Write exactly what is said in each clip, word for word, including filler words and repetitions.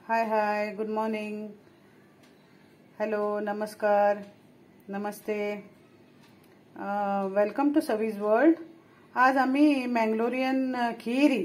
हाय hi good morning, hello, नमस्कार, नमस्ते, welcome to Savi's world. आज आम्ही मँगलोरियन खीरी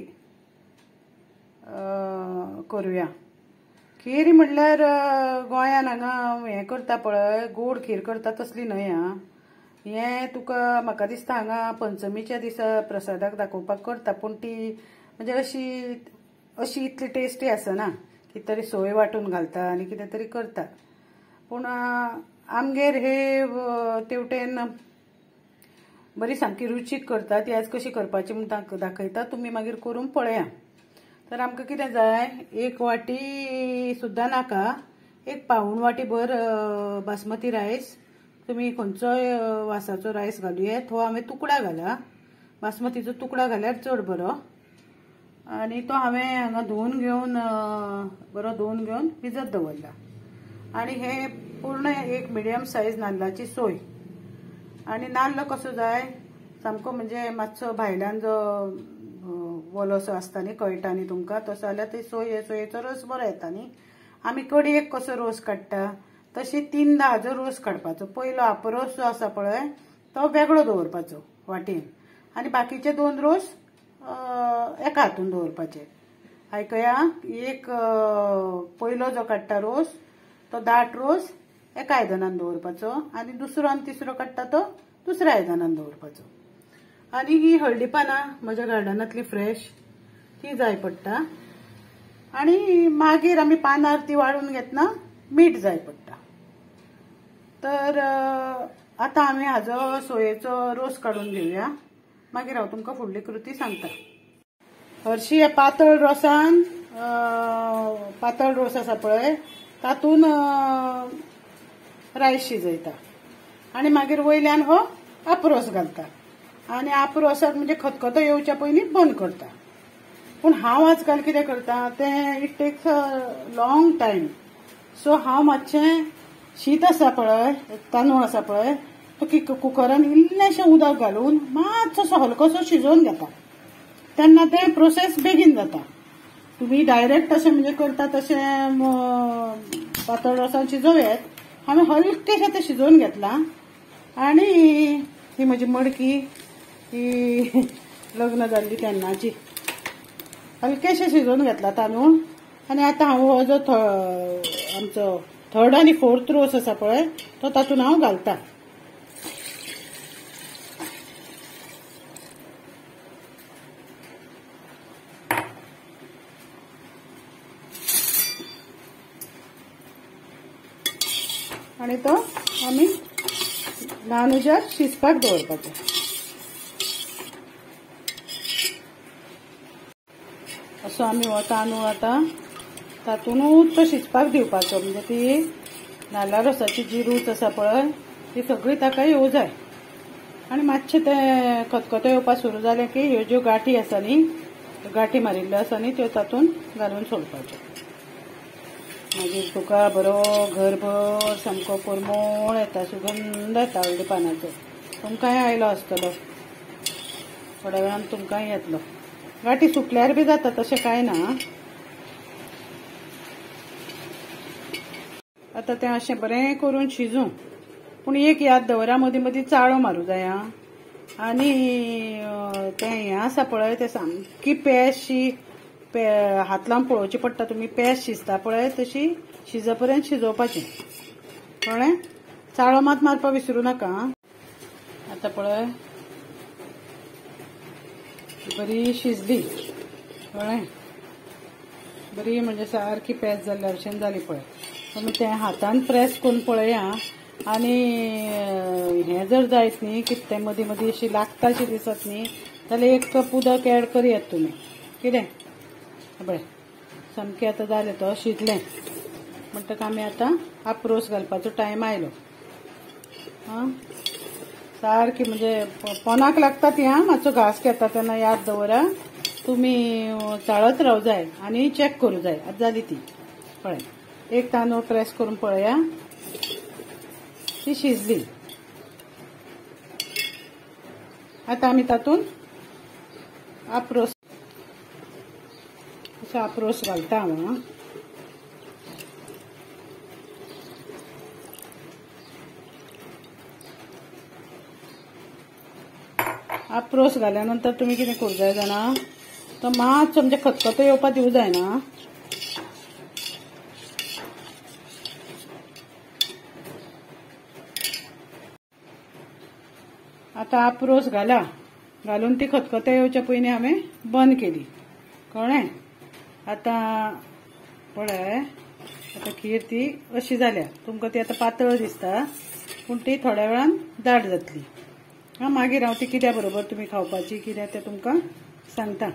करूया। खीरी म्हणल्यार गोंयान हांगा हे करता पळय, गोड खीर करता तसली न्हय आं। हे तुका म्हाका दिसता हांगा पंचमीच्या दिसा प्रसादाक दाखोवपाक करता, पूण ती म्हणजे अशी अशी इतली टेस्टी आसना। कितें तरी सोय वाटून घालता आनी कितें तरी करता, पूण आमगेर हे तेवटेन बरी सामकी रुचीक करता। ती आज कशी करपाची म्हणून दाखयता, तुमी मागीर करून पळया। तर आमकां कितें जाय, एक वाटी सुद्दां नाका, एक पाऊण वाटी भर बासमती रायस। तुमी खंयचोय वासाचो रायस घालूं येता, हो हांवें तुकडा घाला, बासमतीचो तुकडा घाल्यार चड बरो। आणि तो हांवें हांगा धुवन घेवन बरो धुवन घेवन भिजत दवरला। आणि हे पूर्ण एक मिडियम सायज नाल्लाची सोय। आणि नाल्ल कसो जाय, सामको म्हणजे मातसो भायल्यान जो वलोसो आसता न्ही, कळटा न्ही तुमकां, तसो जाल्यार ती सोय सोयेचो रोस बरो येता न्ही। आमी कडयेक कसो रोस काडटा तशी तीनदा हाजो रोस काडपाचो। पयलो आपरोस जो आसा पळय तो वेगळो दवरपाचो वाटेन, आनी बाकीचे दोन रोस एका हातून दवरपाचे। आयकया, एक पयलो जो काडटा रोस तो दाट रोस एका आयदनान दवरपाचो, आनी दुसरो आनी तिसरो काडटा तो दुसऱ्या आयदनान दवरपाचो। आनी ही हळदी पानां म्हज्या गार्डनांतली फ्रेश ती जाय पडटा। आनी मागीर आमी पानार ती वाळून घेतना मीठ जाय पडटा। तर आतां आमी हाजो सोयेचो रोस काडून घेवया, मागीर हांव तुमकां फुडली कृती सांगता। हरशी ह्या पातळ रोसान पातळ रोस आसा पळय तातून रायस शिजयता, आनी मागीर वयल्यान हो आप्रोस घालता, आनी आप्रोसाक म्हणजे खतखतो येवच्या पयलीं बंद करता। पूण हांव आजकाल कितें करता तें it takes a long time, so हांव मातशें शीत आसा पळय, तांदूळ आसा पळय, तो कुकरान इल्लेशें उदक घालून मातसो हलकोसो शिजोवन घेता, तेन्ना तें प्रोसेस बेगीन जाता। तुम्ही डायरेक्ट अशें म्हणजे करता तशें पातळ रोसान शिजोवयात, हांवें हलकेशें तें शिजोवन घेतलां। आनी ही म्हजी मडकी, ही लग्न जाल्ली तेन्नाची, हलकेशें शिजोवन घेतला तांदूळ। आनी आतां हांव हो जो आमचो थर्ड आनी फोर्थ रोस आसा पळय तो तातूंत हांव घालता। आणि तो आम्ही ल्हानुजार शिजपाक दवरपाचो। असो आमी हो तांदूळ आतां तातूंत तो शिजपाक दिवपाचो, म्हणजे ती नाल्ला रोसाची जी रूच आसा पळय ती सगळी ताका येवं जाय। आनी मातशें तें खतखतो येवपाक सुरू जालें की ह्यो ज्यो गाठी आसा न्ही, गाठी मारिल्ल्यो आसा न्ही त्यो तातूंत घालून सोडपाच्यो। मागीर तुका बरो घरभर सामको परमळ येता, सुगंध येता हळदी पानाचो। तुमकांय आयलो आसतलो, थोड्या वेळान तुमकांय येतलो। गाठी सुटल्यार बी जाता, तशें कांय ना। आतां तें अशें बरें करून शिजूं, पूण एक याद दवरा, मदीं मदीं चाळो मारूं जाय आं। आनी तें हें आसा पळय तें सामकी पेजशी हात लावन पळोवची पडटा, तुमी पेज शिजता पळय तशी शिज पर्यंत शिजोवपाचें, कळ्ळें। चाळो मात मारपाक विसरूं नाका। आतां पळय बरी शिजली, कळ्ळें, बरी म्हणजे सारकी पेज जाल्ल्या भशेन जाली पळय। तुमी तें हातान प्रेस करून पळया। आनी हें जर जायत न्ही की तें मदीं मदीं अशी लागता अशी दिसत न्ही, जाल्यार एक कप उदक एड करयात तुमी, कितें बरें। सामकें आतां जालें, तो शिजलें म्हणटक आमी आतां आप्रोस घालपाचो टायम आयलो आं। सारकी म्हणजे पोनाक लागता ती आं, मातसो घास घेता तेन्ना याद दवरा, तुमी चाळत रावं जाय आनी चॅक करूं जाय। आतां जाली ती, कळ्ळें। एक तांदूळ प्रेस करून पळया, ती शिजली। आतां आमी तातूंत आप्रोस अशें आप्रोस घालता हांव। आप्रोस घाल्या नंतर तुम्ही कितें करूं जाय जाणा तो मातसो म्हणजे खतखतो येवपा दिवं जायना. आता आप्रोस घाला घालून ती खतखतो येवच्या पयलीं हांवें बंद केली. कळ्ळें? आता पळय आता खीर ती अशी जाल्या. तुमकां ती आता पातळ दिसता पूण ती थोड्या वेळान दाट जातली. हा मागीर हांव ती कित्या बरोबर तुमी खावपाची कित्या तें तुमकां सांगता.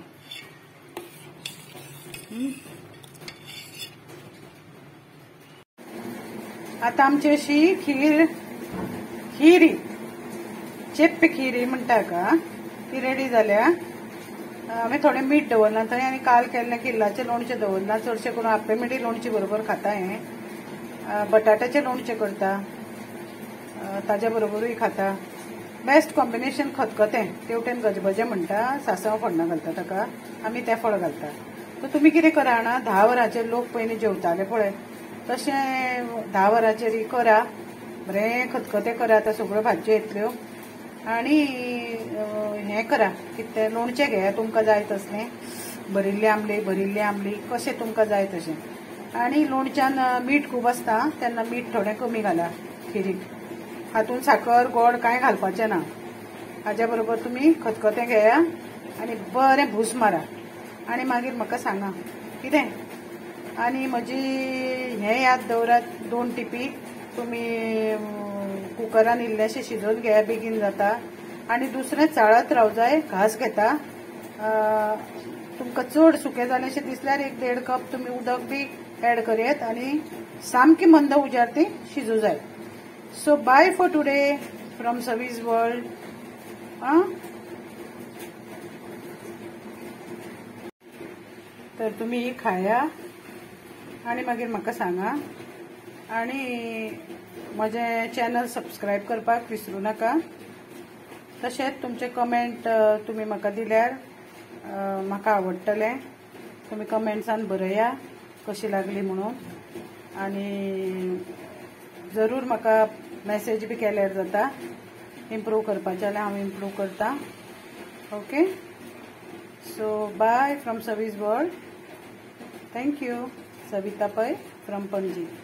आता आमची अशी खीर खिरी चेप्पी खिरी म्हणटा का ती रेडी जाल्या. हांवें थोडें मीठ दवरला थंय आनी काल केल्लें किल्लाचें लोणचें दवरला. चडशें करून आप्पे मिठी लोणची बरोबर खाता. हें बटाट्याचें लोणचें करता ताज्या बरोबरूय खाता. बेस्ट कॉम्बिनेशन खतखतें तेवटेन गजबजें म्हणटा. सासव फोडणा घालता ताका आमी तें फळ घालता. सो तुमी कितें करा जाणा धा वरांचेर लोक पयलीं जेवताले पळय तशें धा वरांचेर करा. बरें खतखतें करा. आतां सगळ्यो भाजयो येतल्यो आनी हें करा कितें तें लोणचें घेया तुमकां जाय तसलें. भरिल्ली आमली भरिल्ली आमली कशें तुमकां जाय तशें. आनी लोणच्यान मीठ खूब आसता तेन्ना मीठ थोडें कमी घाला खिरीक. हातून साखर गोड कांय घालपाचें ना. हाज्या बरोबर तुमी खतखतें घेया आनी बरें भूस मारा आनी मागीर म्हाका सांगा कितें. आनी म्हजी हें याद दवरात दोन टिपी तुमी कुकरान इल्लेशें शिजोवन घेया बेगीन जाता. आनी दुसरें चाळत राव जाय घास घेता. तुमकां चड सुकें जालेशें दिसल्यार एक देड कप तुमी उदक बी एड करेत आनी सामकी मंद उजार ती शिजू जाय. So bye for today from Savi's world. आं तर तुमी खाया आनी मागीर म्हाका सांगा. आनी म्हजें चॅनल सबस्क्रायब करपाक विसरूं नाका. तशेंच तुमचे कमेंट तुमी म्हाका दिल्यार म्हाका आवडटलें. तुमी कमेंट्सान बरया कशी लागली म्हणून. आनी जरूर म्हाका मेसेज बी केल्यार जाता. इम्प्रूव करपाचें जाल्यार हांव इम्प्रूव करता. Okay. So bye from Savi's world. Thank you. Savita Pai from Panaji.